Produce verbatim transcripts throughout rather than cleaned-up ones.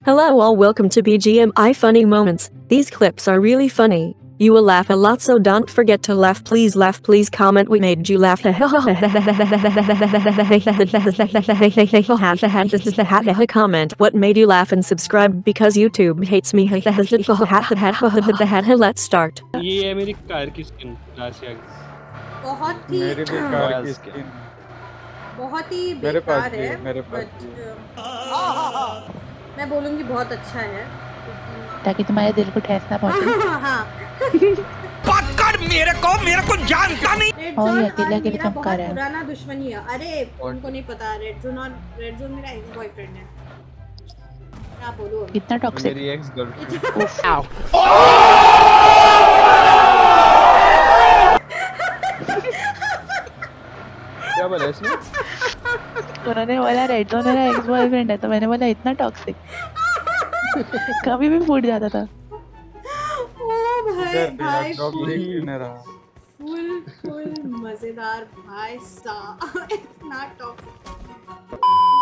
Hello all, welcome to B G M I Funny Moments. These clips are really funny. You will laugh a lot, so don't forget to laugh. Please laugh, please comment we made you laugh. Comment what made you laugh and subscribe because YouTube hates me. Let's start. ये है मेरी car की skin Nasiya की। बहुत ही मेरी भी car की skin बहुत ही मेरे पास बेकार है, मेरे पास मैं बोलूंगी बहुत अच्छा है ताकि तुम्हारे दिल को ठेस ना पहुंचे। हाँ पकड़ मेरे को मेरे को जानता नहीं। रेड और जोन ये अकेले अकेले मेरा चमका बहुत रहा है। पुराना दुश्मनी है। अरे उनको नहीं पता, रेड जोन और रेड जोन मेरा एक्स बॉयफ्रेंड है। क्या बोलूं कितना टॉक्सिक। मेरी एक्स गर्लफ्रेंड। क्या बोला इसने? उन्होंने बोला रेड जोन मेरा एक्स बॉयफ्रेंड है, तो मैंने बोला इतना टॉक्सिक। कभी भी फूट जाता था। ओ भाई भाई फुल फुल फुल मजेदार भाई साहब, इतना टॉक्सिक।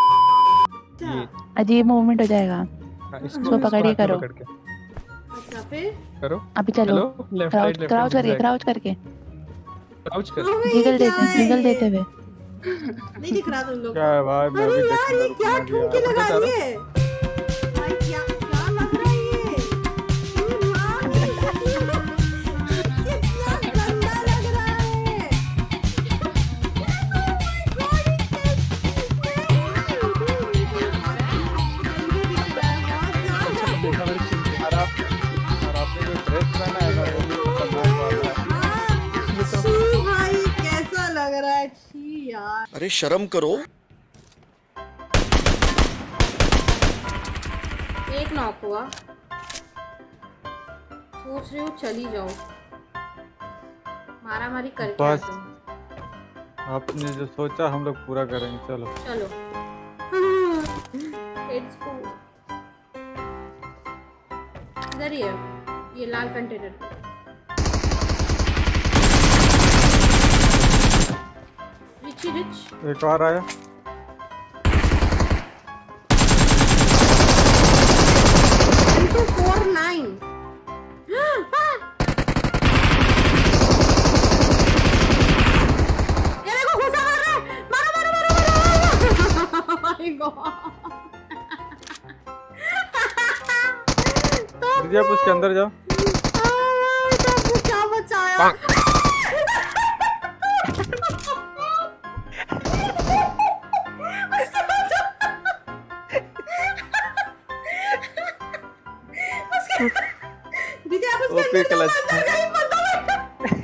अजीब मूवमेंट हो जाएगा, इसको पकड़िए करो। अच्छा फिर करो अभी चलो क्राउच क्राउच करके क्राउच करके क्राउच कर जिगल देते जिगल देते हुए। नहीं दिख रहा तुम लोग। क्या है भाई, मैं भी यार ये देखूंगा। क्या ठुमके लगा रही है भाई, क्या क्या लग रहा है ये? ये लाल कितना गंदा लग रहा है। और आप और आपने जो ड्रेस पहना है ना वो भी खतरनाक वाला है। छी भाई कैसा लग रहा है, छी यार। अरे शर्म करो। एक नॉक हुआ, सोच रही हूँ चली जाओ, मारा मारी करके बस। आते हैं। आपने जो सोचा हम लोग पूरा करेंगे। चलो चलो Let's go। इधर ही है ये लाल कंटेनर। रिची रिच एक और आया। Two four nine. ये देखो घुसा मार रहा है, मारो मारो मारो मारो। My god. दीदी आप उसके अंदर जाओ। तो क्या बचाया? दीदी आप उसके ओपी अंदर जाओ, क्लच। अंदर जाइए, मत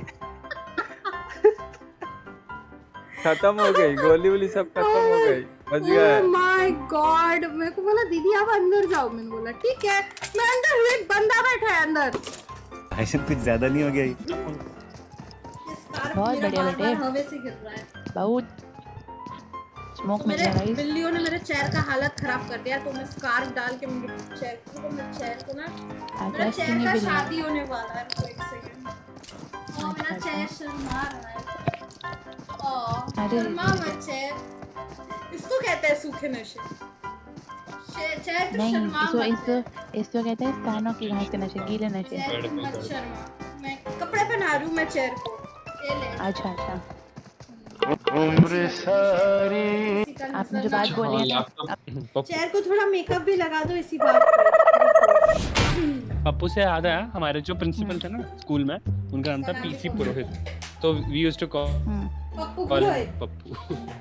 खत्म हो गई गोली वोली सब खत्म हो गई, बच गया है। Oh my god. मेरे को बोला दीदी आप अंदर जाओ, मैंने बोला ठीक है। मैं अंदर हूँ, एक बंदा बैठा है अंदर। ऐसे कुछ ज्यादा नहीं हो गया ही। बहुत बढ़िया बेटे। हवा से गिर रहा है। बहुत स्मोक मिल मेरे रहा है। बिल्लियों ने मेरे चेयर का हालत खराब कर दिया, तो मैं स्कार्फ डाल के मेरे चेयर को मेरे चेयर को ना मेरा चेयर का शादी होने वाला है। रुको एक सेकंड। और मेरा चेयर शर्मा रहा है। ओ शर्मा मत चेयर। इसको कहते हैं सूखे नशे। चेयर तो नहीं, शर्मा इसको मत। इसको इसको कहते हैं स्थानों की घास के नशे, गीले नशे। चेयर को मत शर्मा। मैं कपड़े पहना रही हूँ मैं चेयर को। ये ले। अच्छा अच्छा, उम्र सारी आपने जो बात बोली है चेयर को थोड़ा मेकअप भी लगा दो इसी बात पे। पप्पू से याद आया, हमारे जो प्रिंसिपल थे ना स्कूल में, उनका नाम था पीसी पुरोहित। तो we used to call Pappu call Purohit. Pappu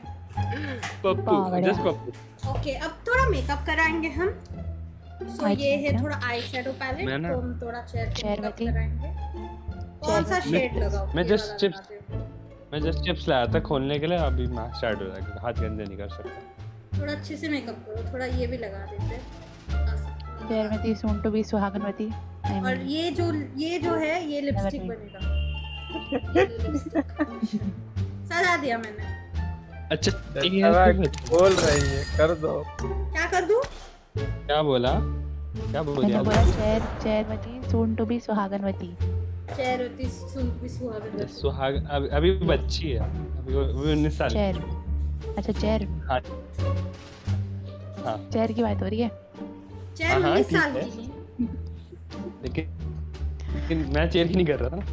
Pappu just Pappu. Okay अब थोड़ा मेकअप कराएंगे हम। सो ये है थोड़ा आई शेडो पैलेट, मैं ना- तो हम थोड़ा चेयर पे चेयर मेकअप में थी। कराएंगे। कौन सा शेड लगाओ? मैं ये just वाला chips- लगाते हो। मैं जस्ट चिप्स लाया था खोलने के लिए, अभी मैं स्टार्ट हो जाएगा, हाथ गंदे नहीं कर सकता। थोड़ा अच्छे से मेकअप करो, थोड़ा ये भी लगा देते हैं। पैर में थी सून टू बी सुहागनवती। और ये जो ये जो है ये लिपस्टिक Never बनेगा। ये लिपस्टिक सजा दिया मैंने। अच्छा बोल रही है, कर दो। क्या कर दूं? क्या बोला क्या बोल मैंने दिया? बोला चेयर चेयरवती सून टू बी सुहागनवती। चेयर होती सुन भी सुहागन। सुहाग अभी अभी बच्ची है, अभी वो वो उन्नीस साल की। चेयर अच्छा चेयर हाँ हाँ चेयर की बात हो रही है। चेयर हाँ, उन्नीस ठीक साल है। की है। लेकिन लेकिन मैं चेयर ही नहीं कर रहा था।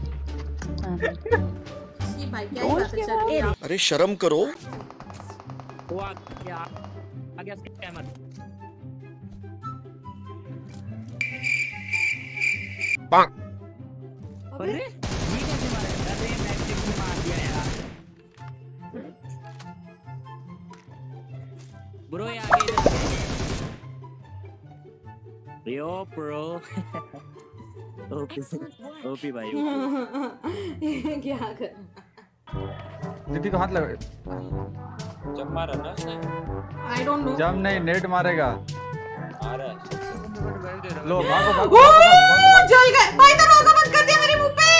ये भाई क्या ही बात है चल। अरे शर्म करो। वो आ गया आ गया स्कैमर। अबे ये कैसे मारा? अरे मैच में मार दिया यार। ब्रो ये आगे इधर। Rio pro. ओपी ओपी भाई ओपी। क्या कर दीदी को हाथ लगा। जब मारा ना उसने। I don't know. जब नहीं नेट मारेगा। मारा है। लो भागो भागो ओ जल गए भाई, दरवाजा बंद कर दिया मेरे मुंह पे।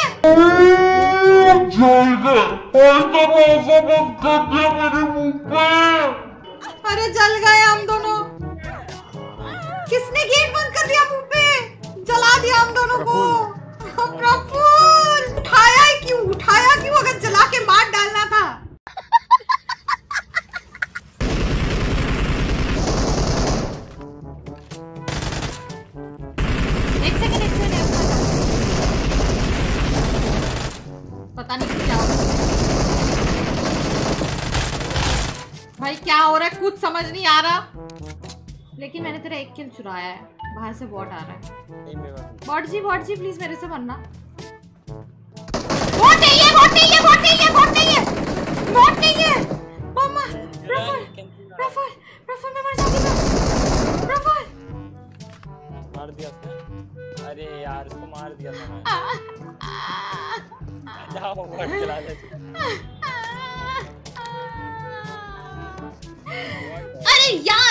जल गए और दरवाजा बंद कर दिया मेरे मुंह पे। अरे जल गए हम दोनों। किसने गेट बंद कर दिया मुंह पे? जला दिया हम दोनों को। प्रफुल्ल उठाया ही क्यों? उठाया क्यों? अगर जला के मार डालना था। एक सेकंड एक सेकंड पता नहीं क्या हो रहा है भाई, क्या हो रहा है कुछ समझ नहीं आ रहा। लेकिन मैंने तेरा एक किल चुराया है। बाहर से बॉट आ रहा है। Bot ji bot ji please मेरे से मरना। बॉट नहीं है बॉट नहीं है बॉट नहीं है बॉट नहीं है बॉट नहीं है। मम्मा प्रफुल्ल प्रफुल्ल प्रफुल्ल मैं मर जाऊंगी। प्रफुल्ल मार दिया उसने। अरे यार इसको मार दिया था मैं। जाओ बॉट चला ले। अरे यार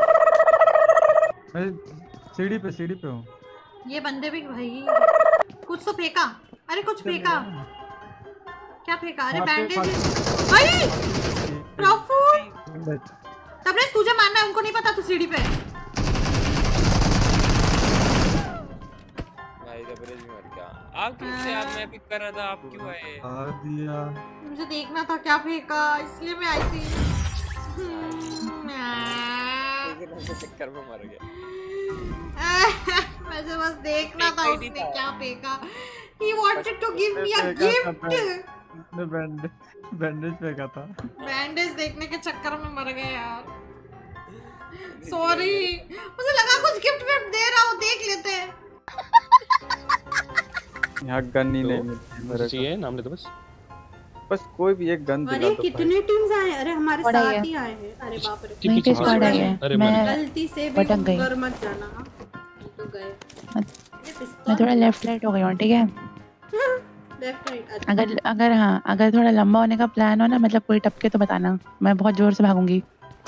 मैं सीढ़ी पे सीढ़ी पे हूँ। ये बंदे भी भाई कुछ तो फेंका। अरे कुछ फेंका। क्या फेंका? अरे बैंडेज भाई। प्रफुल्ल तबरेज तुझे मारना है, उनको नहीं पता तू सीढ़ी पे है। भाई तबरेज भी मर गया। आप किससे? आप मैं पिक कर रहा था, आप क्यों आए? आ दिया। मुझे देखना था क्या फेंका, इसलिए मैं आई थी। चक्कर में मर गया। मुझे बस देखना था उसने क्या फेंका। He wanted to give me a gift. उसने बैंडेज बैंडेज फेंका था। बैंडेज देखने के चक्कर में मर गए यार। सॉरी, मुझे लगा कुछ गिफ्ट विफ्ट दे रहा हो, देख लेते। यहाँ गन ही नहीं मिलती मेरे को। चाहिए नाम ले दो बस। बस कोई भी एक गन दिला अरे दो। कितने टीम्स आए? अरे हमारे साथ ही आए हैं। अरे बाप रे, नहीं किस स्क्वाड आई है? मैं गलती से भी भटक गई। ऊपर मत जाना। तो गए मैं थोड़ा लेफ्ट राइट हो गई हूँ, ठीक है? Left right. अगर अगर हाँ अगर थोड़ा लंबा होने का प्लान हो ना, मतलब कोई टपके तो बताना, मैं बहुत जोर से भागूंगी।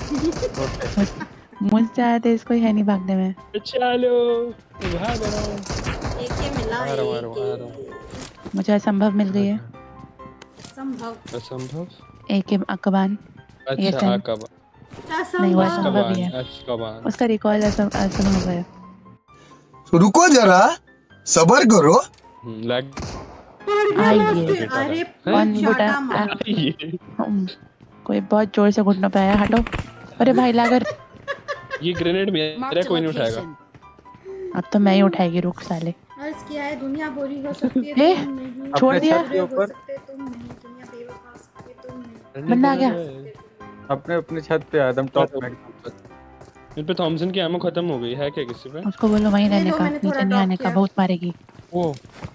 मुझसे आया तो इसको ही है नहीं भागने में। चलो भाग रहा हूँ। एक ही मिला है। मुझे असंभव मिल गई है। संभव असंभव एक के अकबान। अच्छा अकबान नहीं वो असंभव ही है। अकबान उसका रिकॉल असंभव है। रुको जरा सबर करो। लग आइए अरे कौन बेटा? कोई बहुत जोर से घुटनों पे आया, हटो। अरे भाई लागर ये ग्रेनेड मेरा कोई नहीं उठाएगा। अब तो मैं ही उठाएगी, रुक साले। अर्ज किया है दुनिया बुरी हो सकती है, ए, तुम नहीं। छोड़ दिया। बुरे हो सकते तुम नहीं, दुनिया बेवफा हो सकती है तुम नहीं। बंदा आ गया। अपने अपने छत पे एकदम टॉप में। इन पे थॉमसन की एमो खत्म हो गई है क्या किसी पे? उसको बोलो वहीं रहने का, नीचे नहीं आने का, बहुत मारेगी। वो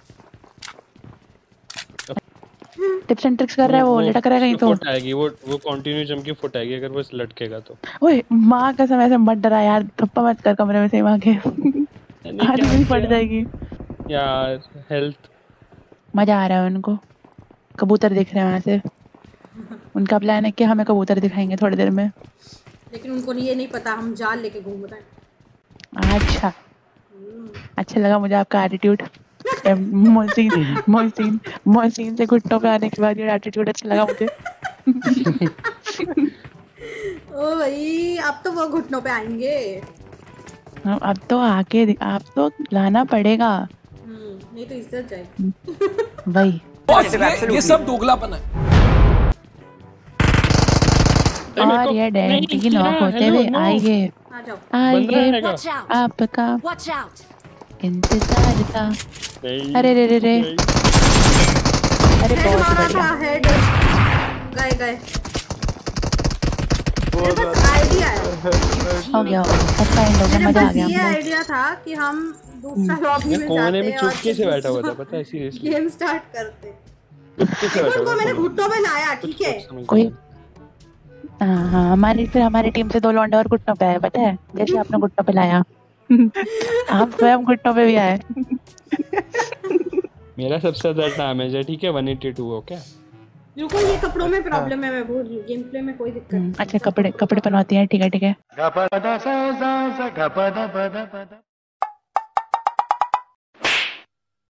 टिप्स एंड ट्रिक्स कर रहा है वो, लटक रहा है कहीं तो। फुट आएगी वो वो कंटिन्यू जम के फुट आएगी अगर वो लटकेगा तो। ओए माँ कसम ऐसे मत डरा यार, थप्पा मत कर कमरे में से माँ के। आज भी पड़ जाएगी यार। हेल्थ मजा आ रहा है उनको, कबूतर दिख रहे हैं वहाँ से। उनका प्लान है कि हमें कबूतर दिखाएंगे थोड़ी देर में, लेकिन उनको ये नहीं पता हम जाल लेके घूम रहे हैं। अच्छा अच्छा लगा मुझे आपका एटीट्यूड। मोहसिन मोहसिन मोहसिन से घुटनों पे आने के बाद ये एटीट्यूड अच्छा लगा मुझे। ओ भाई अब तो वो घुटनों पे आएंगे। अब तो आके आप तो लाना पड़ेगा, नहीं तो इज्जत जाएगी। वही ये सब दोगलापन है। और ये डेंटी की नॉक होते हुए आएंगे। आ जाओ। बंदा आइए रहेगा। Watch out! आपका Watch out! इंतजार था। नहीं, अरे रे रे रे नहीं। अरे हेड बहुत मारा बढ़िया। था, हेड गए गए। मेरे पास आइडिया है। हो गया अच्छा एंड हो गया मेरे मजा आ पास गया ये हमको। आइडिया था कि हम दूसरा लॉबी मैं में कोने जाते में हैं और चुपके से बैठा हुआ था, पता है सीरियसली। गेम स्टार्ट करते। चुपके से बैठा उनको हुआ मैंने था। घुट्टों में लाया, ठीक है। कोई हाँ हाँ हमारी फिर हमारी टीम से दो लौंडे और घुटनों पे आए पता है, जैसे आपने घुटनों पे लाया। आप स्वयं घुटनों पे भी आए। मेरा सबसे ज्यादा डैमेज है, ठीक है, वन एटी टू। ओके रुको, ये कपड़ों में प्रॉब्लम है, मैं भूल गई। गेम प्ले में कोई दिक्कत नहीं। अच्छा कपड़े कपड़े पहनवाती हैं, ठीक है ठीक है।